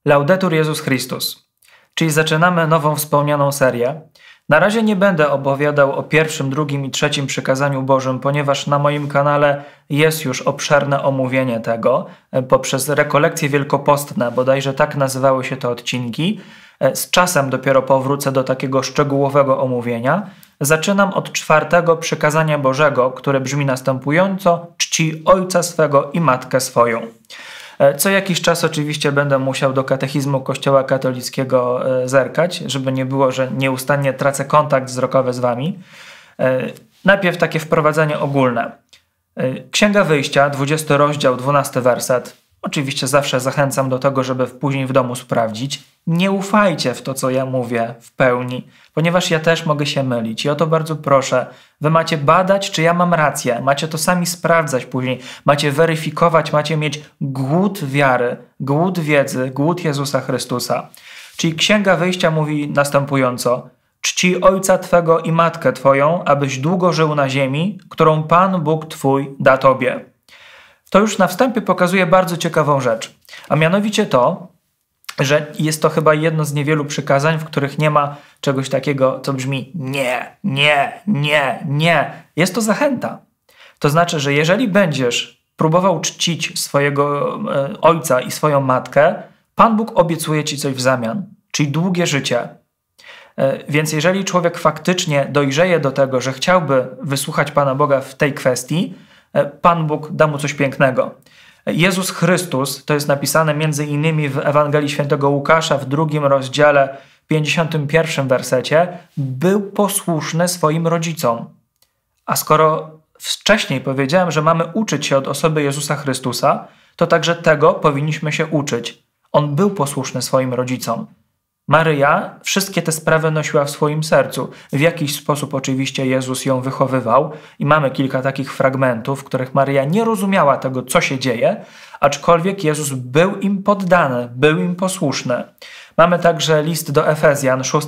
Laudetur Jezus Chrystus, czyli zaczynamy nową wspomnianą serię. Na razie nie będę opowiadał o pierwszym, drugim i trzecim przykazaniu Bożym, ponieważ na moim kanale jest już obszerne omówienie tego poprzez rekolekcje wielkopostne, bodajże tak nazywały się te odcinki. Z czasem dopiero powrócę do takiego szczegółowego omówienia. Zaczynam od czwartego przykazania Bożego, które brzmi następująco: czci ojca swego i matkę swoją. Co jakiś czas oczywiście będę musiał do katechizmu Kościoła katolickiego zerkać, żeby nie było, że nieustannie tracę kontakt wzrokowy z wami. Najpierw takie wprowadzenie ogólne. Księga Wyjścia, 20 rozdział, 12 werset. Oczywiście zawsze zachęcam do tego, żeby później w domu sprawdzić. Nie ufajcie w to, co ja mówię w pełni, ponieważ ja też mogę się mylić. I o to bardzo proszę. Wy macie badać, czy ja mam rację. Macie to sami sprawdzać później. Macie weryfikować, macie mieć głód wiary, głód wiedzy, głód Jezusa Chrystusa. Czyli Księga Wyjścia mówi następująco: czci ojca twego i matkę twoją, abyś długo żył na ziemi, którą Pan Bóg twój da tobie. To już na wstępie pokazuje bardzo ciekawą rzecz, a mianowicie to, że jest to chyba jedno z niewielu przykazań, w których nie ma czegoś takiego, co brzmi nie, nie, nie, nie. Jest to zachęta. To znaczy, że jeżeli będziesz próbował czcić swojego ojca i swoją matkę, Pan Bóg obiecuje ci coś w zamian, czyli długie życie. Więc jeżeli człowiek faktycznie dojrzeje do tego, że chciałby wysłuchać Pana Boga w tej kwestii, Pan Bóg da mu coś pięknego. Jezus Chrystus, to jest napisane między innymi w Ewangelii Świętego Łukasza w 2 rozdziale, 51 wersecie, był posłuszny swoim rodzicom. A skoro wcześniej powiedziałem, że mamy uczyć się od osoby Jezusa Chrystusa, to także tego powinniśmy się uczyć. On był posłuszny swoim rodzicom. Maryja wszystkie te sprawy nosiła w swoim sercu. W jakiś sposób oczywiście Jezus ją wychowywał i mamy kilka takich fragmentów, w których Maryja nie rozumiała tego, co się dzieje, aczkolwiek Jezus był im poddany, był im posłuszny. Mamy także list do Efezjan, 6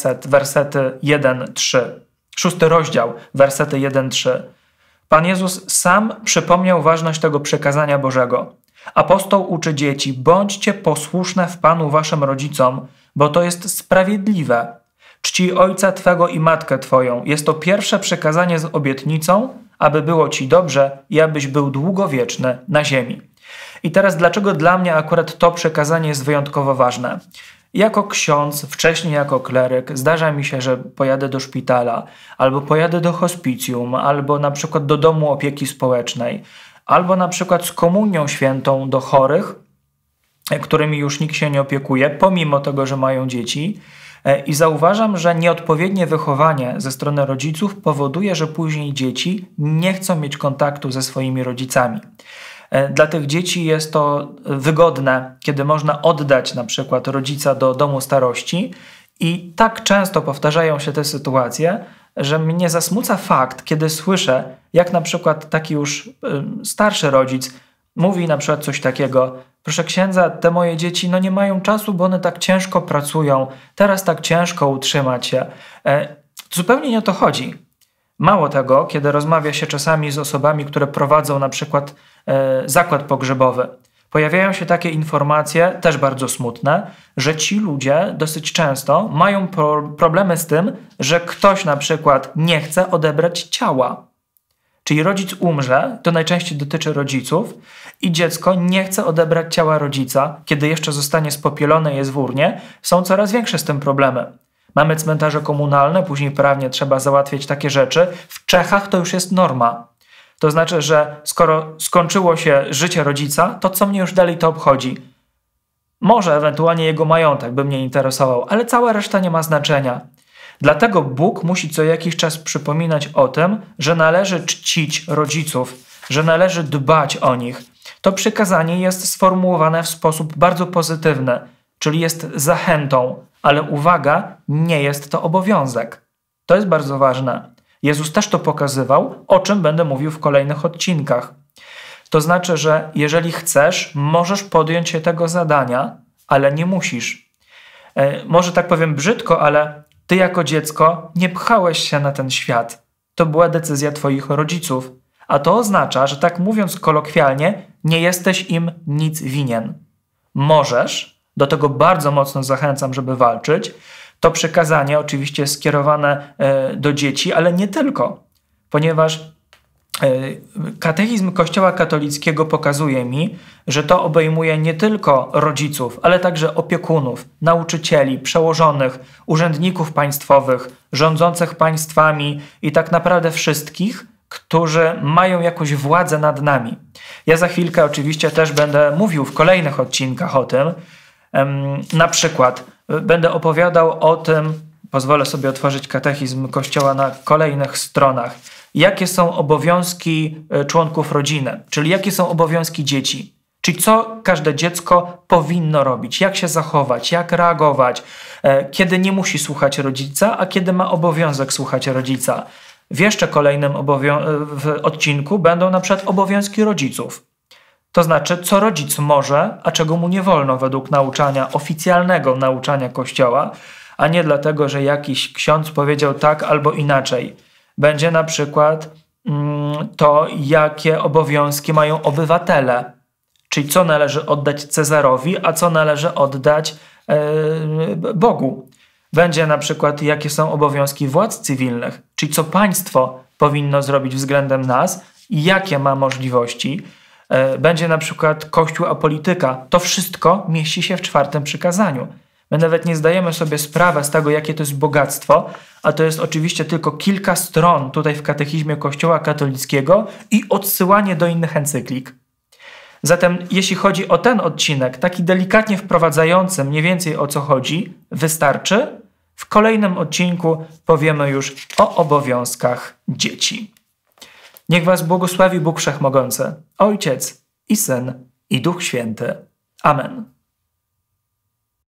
rozdział, wersety 1-3. Pan Jezus sam przypomniał ważność tego przekazania Bożego. Apostoł uczy dzieci: bądźcie posłuszne w Panu waszym rodzicom, bo to jest sprawiedliwe. Czci ojca twego i matkę twoją. Jest to pierwsze przekazanie z obietnicą, aby było ci dobrze i abyś był długowieczny na ziemi. I teraz dlaczego dla mnie akurat to przekazanie jest wyjątkowo ważne? Jako ksiądz, wcześniej jako kleryk, zdarza mi się, że pojadę do szpitala, albo pojadę do hospicjum, albo na przykład do domu opieki społecznej, albo na przykład z komunią świętą do chorych, którymi już nikt się nie opiekuje, pomimo tego, że mają dzieci. I zauważam, że nieodpowiednie wychowanie ze strony rodziców powoduje, że później dzieci nie chcą mieć kontaktu ze swoimi rodzicami. Dla tych dzieci jest to wygodne, kiedy można oddać na przykład rodzica do domu starości, i tak często powtarzają się te sytuacje, że mnie zasmuca fakt, kiedy słyszę, jak na przykład taki już starszy rodzic mówi na przykład coś takiego: proszę księdza, te moje dzieci nie mają czasu, bo one tak ciężko pracują, teraz tak ciężko utrzymać się. Zupełnie nie o to chodzi. Mało tego, kiedy rozmawia się czasami z osobami, które prowadzą na przykład zakład pogrzebowy, pojawiają się takie informacje, też bardzo smutne, że ci ludzie dosyć często mają problemy z tym, że ktoś na przykład nie chce odebrać ciała. Czyli rodzic umrze, to najczęściej dotyczy rodziców, i dziecko nie chce odebrać ciała rodzica, kiedy jeszcze zostanie spopielone, jest w urnie. Są coraz większe z tym problemy. Mamy cmentarze komunalne, później prawnie trzeba załatwiać takie rzeczy. W Czechach to już jest norma. To znaczy, że skoro skończyło się życie rodzica, to co mnie już dalej to obchodzi? Może ewentualnie jego majątek by mnie interesował, ale cała reszta nie ma znaczenia. Dlatego Bóg musi co jakiś czas przypominać o tym, że należy czcić rodziców, że należy dbać o nich. To przykazanie jest sformułowane w sposób bardzo pozytywny, czyli jest zachętą, ale uwaga, nie jest to obowiązek. To jest bardzo ważne. Jezus też to pokazywał, o czym będę mówił w kolejnych odcinkach. To znaczy, że jeżeli chcesz, możesz podjąć się tego zadania, ale nie musisz. Może tak powiem brzydko, ale ty jako dziecko nie pchałeś się na ten świat. To była decyzja twoich rodziców. A to oznacza, że tak mówiąc kolokwialnie, nie jesteś im nic winien. Możesz, do tego bardzo mocno zachęcam, żeby walczyć. To przykazanie oczywiście jest skierowane do dzieci, ale nie tylko, ponieważ katechizm Kościoła katolickiego pokazuje mi, że to obejmuje nie tylko rodziców, ale także opiekunów, nauczycieli, przełożonych, urzędników państwowych, rządzących państwami i tak naprawdę wszystkich, którzy mają jakąś władzę nad nami. Ja za chwilkę oczywiście też będę mówił w kolejnych odcinkach o tym. Na przykład będę opowiadał o tym, pozwolę sobie otworzyć katechizm Kościoła na kolejnych stronach, jakie są obowiązki członków rodziny, czyli jakie są obowiązki dzieci. Czyli co każde dziecko powinno robić, jak się zachować, jak reagować, kiedy nie musi słuchać rodzica, a kiedy ma obowiązek słuchać rodzica. W jeszcze kolejnym odcinku będą na przykład obowiązki rodziców. To znaczy, co rodzic może, a czego mu nie wolno według nauczania, oficjalnego nauczania Kościoła, a nie dlatego, że jakiś ksiądz powiedział tak albo inaczej. Będzie na przykład to, jakie obowiązki mają obywatele, czyli co należy oddać Cezarowi, a co należy oddać Bogu. Będzie na przykład, jakie są obowiązki władz cywilnych, czyli co państwo powinno zrobić względem nas i jakie ma możliwości. Będzie na przykład Kościół a polityka. To wszystko mieści się w 4. przykazaniu. My nawet nie zdajemy sobie sprawy z tego, jakie to jest bogactwo, a to jest oczywiście tylko kilka stron tutaj w katechizmie Kościoła katolickiego i odsyłanie do innych encyklik. Zatem jeśli chodzi o ten odcinek, taki delikatnie wprowadzający mniej więcej o co chodzi, wystarczy. W kolejnym odcinku powiemy już o obowiązkach dzieci. Niech was błogosławi Bóg Wszechmogący, Ojciec i Syn i Duch Święty. Amen.